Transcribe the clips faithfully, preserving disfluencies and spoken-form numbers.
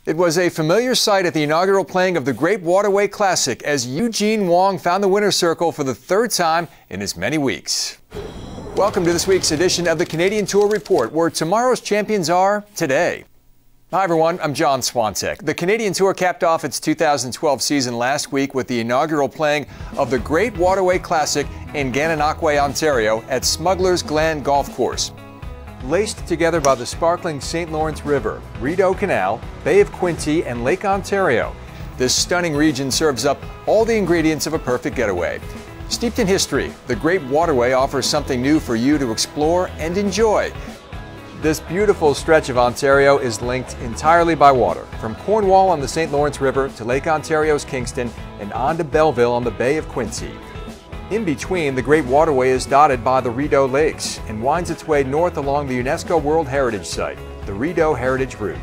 It was a familiar sight at the inaugural playing of the Great Waterway Classic as Eugene Wong found the winner's circle for the third time in as many weeks. Welcome to this week's edition of the Canadian Tour Report, where tomorrow's champions are today. Hi everyone, I'm John Swantek. The Canadian Tour capped off its two thousand twelve season last week with the inaugural playing of the Great Waterway Classic in Gananoque, Ontario at Smuggler's Glen Golf Course. Laced together by the sparkling Saint Lawrence River, Rideau Canal, Bay of Quinte, and Lake Ontario, this stunning region serves up all the ingredients of a perfect getaway. Steeped in history, the Great Waterway offers something new for you to explore and enjoy. This beautiful stretch of Ontario is linked entirely by water, from Cornwall on the Saint Lawrence River to Lake Ontario's Kingston and on to Belleville on the Bay of Quinte. In between, the Great Waterway is dotted by the Rideau Lakes and winds its way north along the UNESCO World Heritage Site, the Rideau Heritage Route.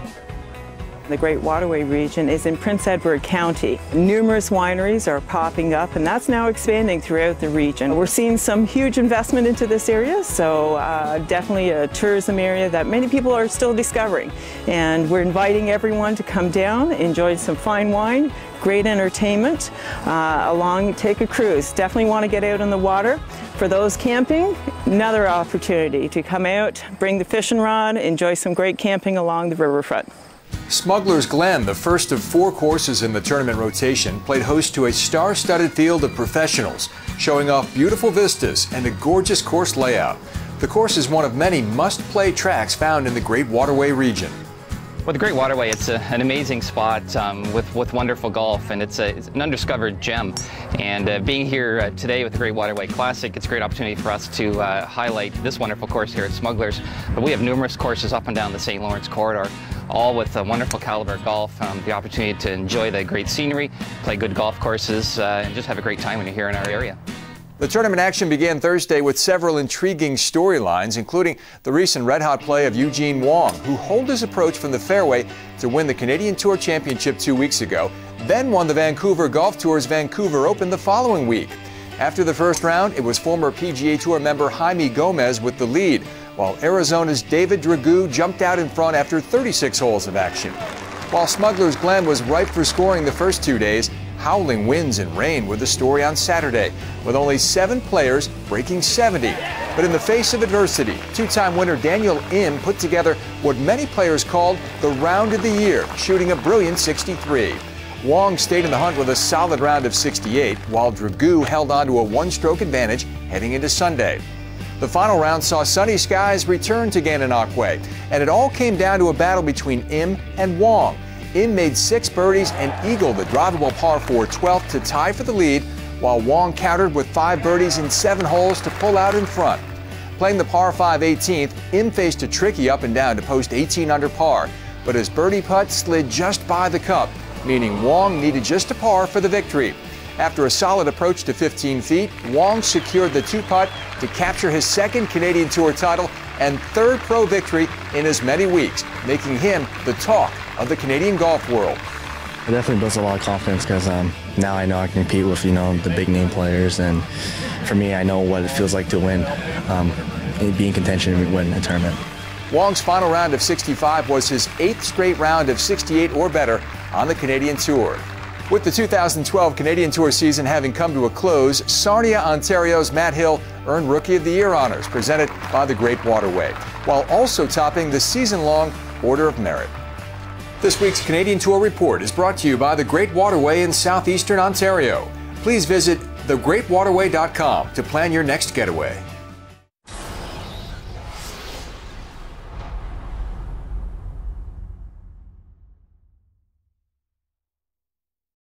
The Great Waterway region is in Prince Edward County. Numerous wineries are popping up, and that's now expanding throughout the region. We're seeing some huge investment into this area, so uh, definitely a tourism area that many people are still discovering. And we're inviting everyone to come down, enjoy some fine wine, great entertainment, uh, along, take a cruise. Definitely want to get out on the water. For those camping, another opportunity to come out, bring the fishing rod, enjoy some great camping along the riverfront. Smuggler's Glen, the first of four courses in the tournament rotation, played host to a star-studded field of professionals, showing off beautiful vistas and a gorgeous course layout. The course is one of many must-play tracks found in the Great Waterway region. Well, the Great Waterway, it's a, an amazing spot um, with, with wonderful golf, and it's, a, it's an undiscovered gem. And uh, being here uh, today with the Great Waterway Classic, it's a great opportunity for us to uh, highlight this wonderful course here at Smuggler's. But we have numerous courses up and down the Saint Lawrence corridor, all with a wonderful caliber golf, um, the opportunity to enjoy the great scenery, play good golf courses, uh, and just have a great time when you're here in our area. The tournament action began Thursday with several intriguing storylines, including the recent red-hot play of Eugene Wong, who holed his approach from the fairway to win the Canadian Tour Championship two weeks ago, then won the Vancouver Golf Tour's Vancouver Open the following week. After the first round, it was former P G A Tour member Jaime Gomez with the lead, while Arizona's David Dragoo jumped out in front after thirty-six holes of action. While Smuggler's Glen was ripe for scoring the first two days, howling winds and rain were the story on Saturday, with only seven players breaking seventy. But in the face of adversity, two-time winner Daniel Im put together what many players called the round of the year, shooting a brilliant sixty-three. Wong stayed in the hunt with a solid round of sixty-eight, while Dragoo held on to a one-stroke advantage heading into Sunday. The final round saw sunny skies return to Gananoque, and it all came down to a battle between Im and Wong. Im made six birdies and eagled the drivable par four twelfth to tie for the lead, while Wong countered with five birdies in seven holes to pull out in front. Playing the par five eighteenth, Im faced a tricky up and down to post eighteen under par, but his birdie putt slid just by the cup, meaning Wong needed just a par for the victory. After a solid approach to fifteen feet, Wong secured the two-putt to capture his second Canadian Tour title and third pro victory in as many weeks, making him the talk of the Canadian golf world. It definitely builds a lot of confidence because um, now I know I can compete with, you know, the big name players, and for me, I know what it feels like to win, um, and be in contention and win a tournament. Wong's final round of sixty-five was his eighth straight round of sixty-eight or better on the Canadian Tour. With the two thousand twelve Canadian Tour season having come to a close, Sarnia, Ontario's Matt Hill earned Rookie of the Year honors presented by the Great Waterway, while also topping the season-long Order of Merit. This week's Canadian Tour Report is brought to you by the Great Waterway in southeastern Ontario. Please visit the great waterway dot com to plan your next getaway.